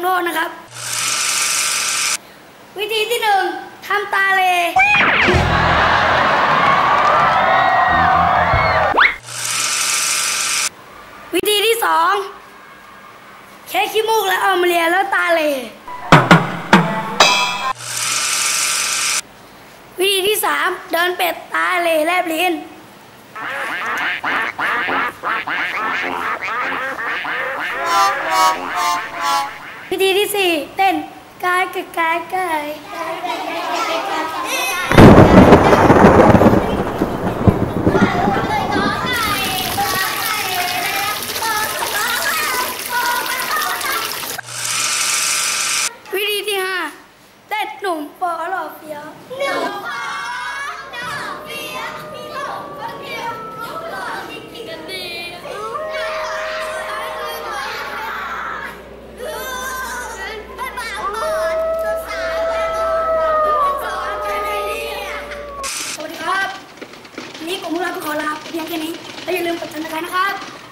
โทษนะครับวิธีที่หนึ่งทำตาเลวิธีที่สองแค่ขี้มูกแล้วเอามาเลียแล้วตาเลวิธีที่สามเดินเป็ดตาเลแลบลิ้นวิธีที่สี่เต้นกายกายกายวิธีที่ห้าเต้นหนุ่มปอหล่อเฟี้ยวหนุ่มปอหล่อเฟี้ยวมีหล่อคนเดียวรูปหล่อที่กินกันดีนี่ผมพวกเราก็ขอลาเพียงแค่นี้และอย่าลืมกดติดตามนะครับ